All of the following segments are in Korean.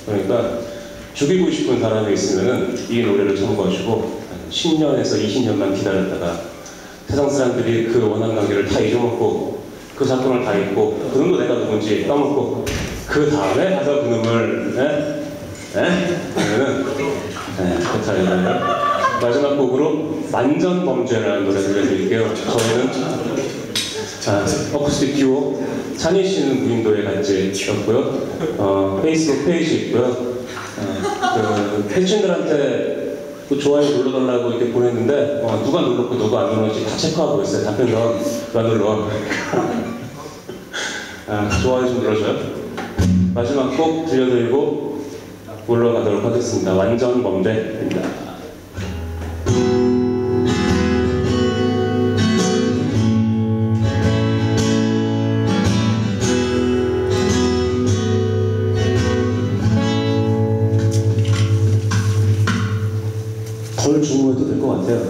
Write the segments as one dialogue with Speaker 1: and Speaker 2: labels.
Speaker 1: 그러니까 죽이고 싶은 사람이 있으면 이 노래를 청구하시고 10년에서 20년만 기다렸다가 세상 사람들이 그 원한 관계를 다 잊어먹고 그 사건을 다 잊고 그놈도 내가 누군지 까먹고 그 다음에 가서 그놈을 그러면은 그 차례는 마지막 곡으로 완전 범죄라는 노래 들려드릴게요. 저희는 어쿠스틱 듀오 찬희 씨는 무인도에 같이였고요. 페이스북 페이지 있고요. 그 팬층들한테 그 좋아요 눌러달라고 이렇게 보냈는데 누가 눌렀고 누가 안 눌렀는지 다 체크하고 있어요. 답변 누가 눌러. 좋아요 좀 눌러줘요. 마지막 곡 들려드리고 물러가도록 하겠습니다. 완전 범죄입니다. 덜 중후해도 될 것 같아요.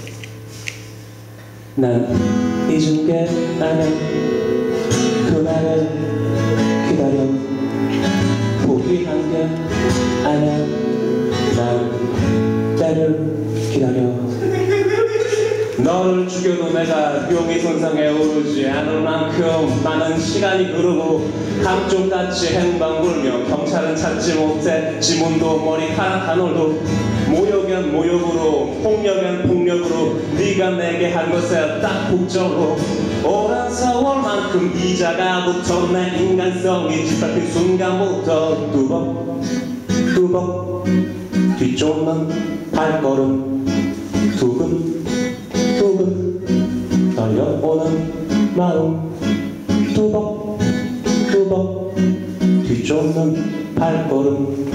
Speaker 1: 난 잊은 게 아냐 그날을 기다려 포기한 게 아냐 난 때를 기다려 너를 죽여도 내가 용의 손상에 오르지 않을 만큼 많은 시간이 흐르고 감쪽같이 행방불명 경찰은 찾지 못해 지문도 머리카락 한 올도 모욕은 모욕으로 폭력은 폭력으로 네가 내게 한 것에 딱 복적으로 오랜 세월만큼 이자가 붙어 내 인간성이 짓밟힌 순간부터 뚜벅 뒤쫓는 발걸음 두근두근 떨려오는 마음 뚜벅 뒤쫓는 발걸음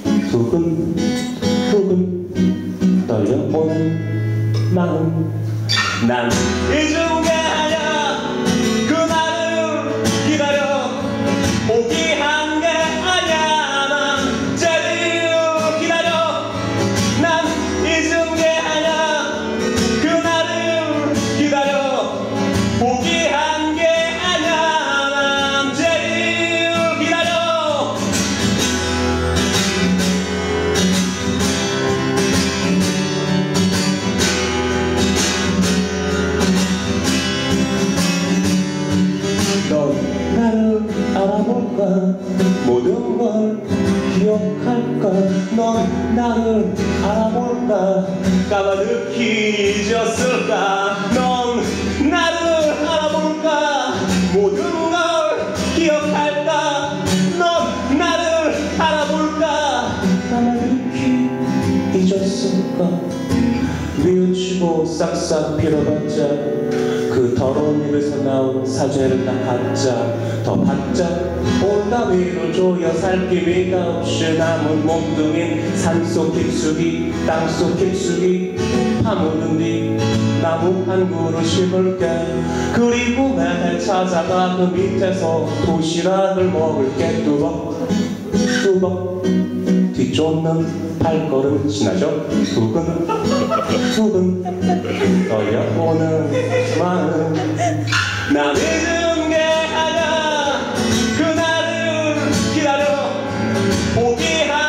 Speaker 1: 두근두근 떨려오는 마음 난 잊은 게 아냐 그날을 기다려 포기한 게 아냐 난 제일 기다려 난 잊은 게 아냐 그날을 기다려 포기한 게 아냐 난 제일 기다려 넌 나를 알아볼까 모든 걸 기억할까 넌 나를 알아볼까 까마득히 잊었을까 넌 나를 알아볼까 모든 걸 기억할까 넌 나를 알아볼까 까마득히 잊었을까 뉘우치고 싹싹 빌어봤자 그 더러운 입에서 나온 사죄를 다 받자 더 받자 온가위로 조여 살기미가 없이 남은 몸뚱인 산속 깊숙이 땅속 깊숙이 파묻은 뒤 나무 한 그루 심을게 그리고 매달 찾아가 그 밑에서 도시락을 먹을게 뚜벅 뒤쫓는 발걸음 지나죠 두근 떨려오는 마음 난 잊은 게 아냐 그날을 기다려 포기한